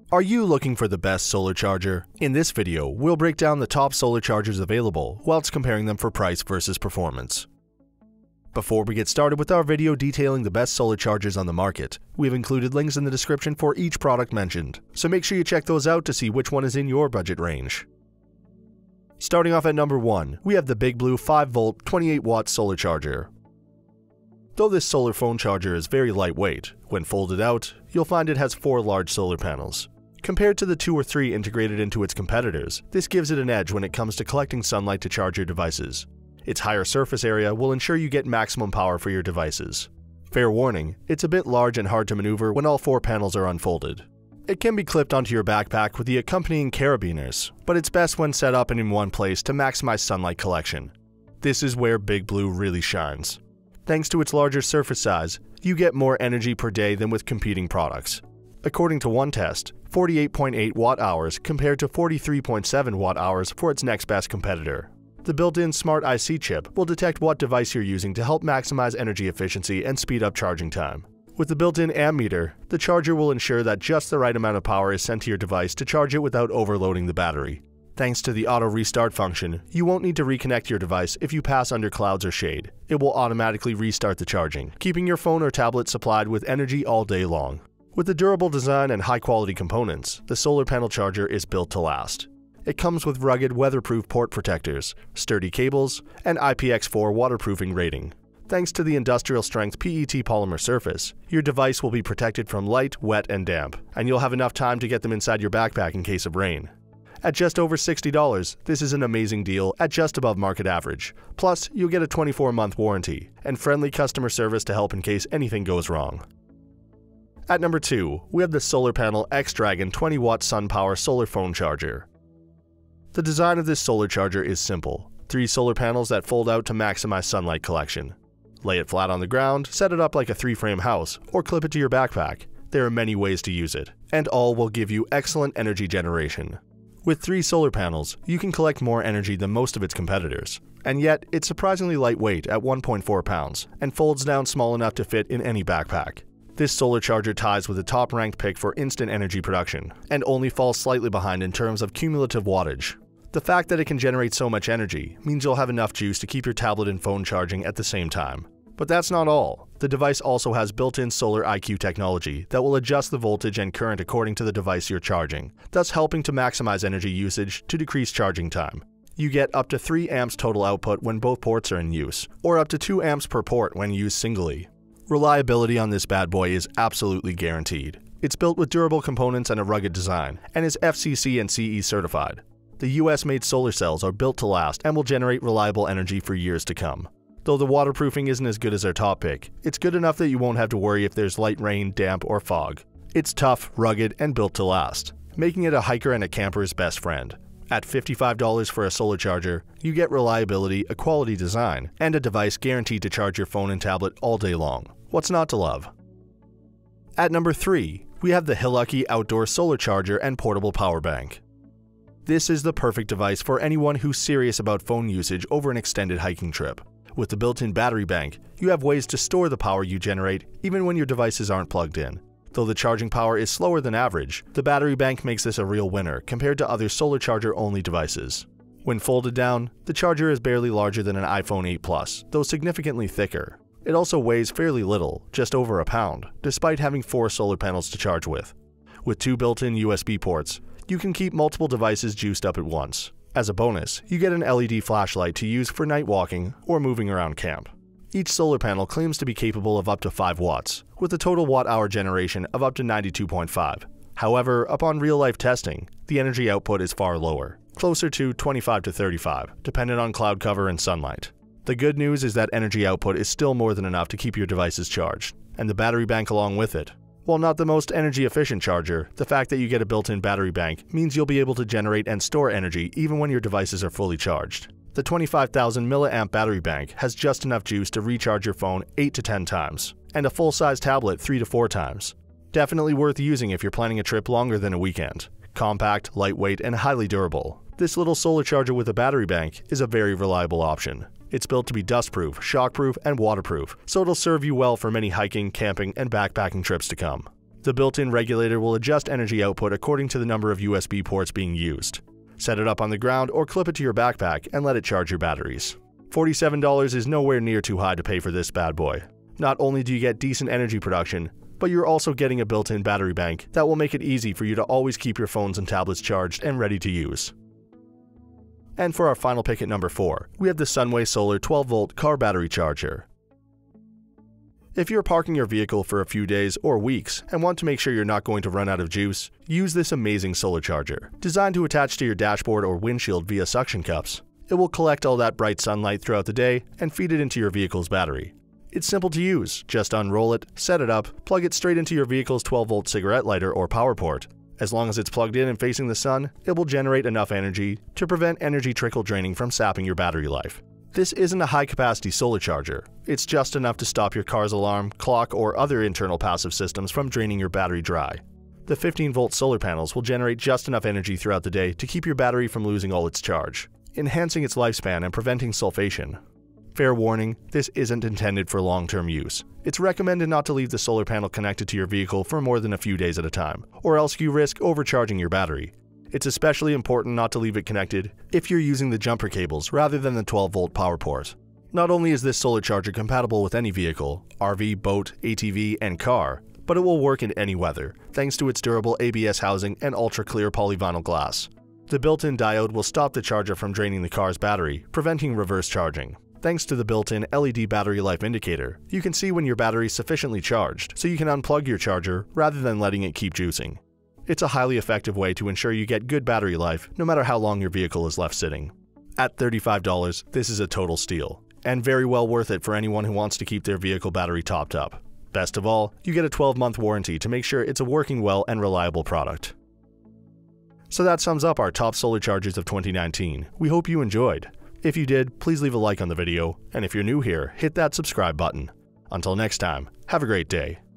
Are you looking for the best solar charger? In this video, we'll break down the top solar chargers available whilst comparing them for price versus performance. Before we get started with our video detailing the best solar chargers on the market, we've included links in the description for each product mentioned, so make sure you check those out to see which one is in your budget range. Starting off at number 1, we have the BigBlue 5V 28W solar charger. Though this solar phone charger is very lightweight, when folded out, you'll find it has 4 large solar panels. Compared to the 2 or 3 integrated into its competitors, this gives it an edge when it comes to collecting sunlight to charge your devices. Its higher surface area will ensure you get maximum power for your devices. Fair warning, it's a bit large and hard to maneuver when all 4 panels are unfolded. It can be clipped onto your backpack with the accompanying carabiners, but it's best when set up and in one place to maximize sunlight collection. This is where BigBlue really shines. Thanks to its larger surface size, you get more energy per day than with competing products. According to one test, 48.8 watt-hours compared to 43.7 watt-hours for its next best competitor. The built-in Smart IC chip will detect what device you're using to help maximize energy efficiency and speed up charging time. With the built-in ammeter, the charger will ensure that just the right amount of power is sent to your device to charge it without overloading the battery. Thanks to the auto restart function, you won't need to reconnect your device if you pass under clouds or shade. It will automatically restart the charging, keeping your phone or tablet supplied with energy all day long. With the durable design and high-quality components, the solar panel charger is built to last. It comes with rugged, weatherproof port protectors, sturdy cables, and IPX4 waterproofing rating. Thanks to the industrial-strength PET polymer surface, your device will be protected from light, wet, and damp, and you'll have enough time to get them inside your backpack in case of rain. At just over $60, this is an amazing deal at just above market average. Plus, you'll get a 24-month warranty and friendly customer service to help in case anything goes wrong. At number 2, we have the Solar Panel X-Dragon 20W SunPower solar phone charger. The design of this solar charger is simple. 3 solar panels that fold out to maximize sunlight collection. Lay it flat on the ground, set it up like a 3-frame house, or clip it to your backpack. There are many ways to use it, and all will give you excellent energy generation. With 3 solar panels, you can collect more energy than most of its competitors, and yet it's surprisingly lightweight at 1.4 pounds and folds down small enough to fit in any backpack. This solar charger ties with a top-ranked pick for instant energy production, and only falls slightly behind in terms of cumulative wattage. The fact that it can generate so much energy means you'll have enough juice to keep your tablet and phone charging at the same time. But that's not all. The device also has built-in solar IQ technology that will adjust the voltage and current according to the device you're charging, thus helping to maximize energy usage to decrease charging time. You get up to 3 amps total output when both ports are in use, or up to 2 amps per port when used singly. Reliability on this bad boy is absolutely guaranteed. It's built with durable components and a rugged design, and is FCC and CE certified. The US-made solar cells are built to last and will generate reliable energy for years to come. Though the waterproofing isn't as good as our top pick, it's good enough that you won't have to worry if there's light rain, damp, or fog. It's tough, rugged, and built to last, making it a hiker and a camper's best friend. At $55 for a solar charger, you get reliability, a quality design, and a device guaranteed to charge your phone and tablet all day long. What's not to love? At number 3, we have the Hiluckey outdoor solar charger and portable power bank. This is the perfect device for anyone who's serious about phone usage over an extended hiking trip. With the built-in battery bank, you have ways to store the power you generate even when your devices aren't plugged in. Though the charging power is slower than average, the battery bank makes this a real winner compared to other solar charger-only devices. When folded down, the charger is barely larger than an iPhone 8 Plus, though significantly thicker. It also weighs fairly little, just over a pound, despite having 4 solar panels to charge with. With 2 built-in USB ports, you can keep multiple devices juiced up at once. As a bonus, you get an LED flashlight to use for night walking or moving around camp. Each solar panel claims to be capable of up to 5 watts, with a total watt-hour generation of up to 92.5. However, upon real-life testing, the energy output is far lower, closer to 25 to 35, dependent on cloud cover and sunlight. The good news is that energy output is still more than enough to keep your devices charged, and the battery bank along with it. While not the most energy-efficient charger, the fact that you get a built-in battery bank means you'll be able to generate and store energy even when your devices are fully charged. The 25,000 mAh battery bank has just enough juice to recharge your phone 8 to 10 times, and a full-size tablet 3 to 4 times. Definitely worth using if you're planning a trip longer than a weekend. Compact, lightweight, and highly durable, this little solar charger with a battery bank is a very reliable option. It's built to be dustproof, shockproof, and waterproof, so it'll serve you well for many hiking, camping, and backpacking trips to come. The built-in regulator will adjust energy output according to the number of USB ports being used. Set it up on the ground or clip it to your backpack and let it charge your batteries. $47 is nowhere near too high to pay for this bad boy. Not only do you get decent energy production, but you're also getting a built-in battery bank that will make it easy for you to always keep your phones and tablets charged and ready to use. And for our final pick at number 4, we have the Sunway Solar 12-volt car battery charger. If you're parking your vehicle for a few days or weeks and want to make sure you're not going to run out of juice, use this amazing solar charger. Designed to attach to your dashboard or windshield via suction cups, it will collect all that bright sunlight throughout the day and feed it into your vehicle's battery. It's simple to use. Just unroll it, set it up, plug it straight into your vehicle's 12-volt cigarette lighter or power port. As long as it's plugged in and facing the sun, it will generate enough energy to prevent energy trickle draining from sapping your battery life. This isn't a high-capacity solar charger. It's just enough to stop your car's alarm, clock, or other internal passive systems from draining your battery dry. The 15-volt solar panels will generate just enough energy throughout the day to keep your battery from losing all its charge, enhancing its lifespan and preventing sulfation. Fair warning, this isn't intended for long-term use. It's recommended not to leave the solar panel connected to your vehicle for more than a few days at a time, or else you risk overcharging your battery. It's especially important not to leave it connected if you're using the jumper cables rather than the 12-volt power port. Not only is this solar charger compatible with any vehicle, RV, boat, ATV, and car, but it will work in any weather, thanks to its durable ABS housing and ultra-clear polyvinyl glass. The built-in diode will stop the charger from draining the car's battery, preventing reverse charging. Thanks to the built-in LED battery life indicator, you can see when your battery is sufficiently charged, so you can unplug your charger rather than letting it keep juicing. It's a highly effective way to ensure you get good battery life no matter how long your vehicle is left sitting. At $35, this is a total steal, and very well worth it for anyone who wants to keep their vehicle battery topped up. Best of all, you get a 12-month warranty to make sure it's a working well and reliable product. So that sums up our top solar chargers of 2019. We hope you enjoyed. If you did, please leave a like on the video, and if you're new here, hit that subscribe button. Until next time, have a great day.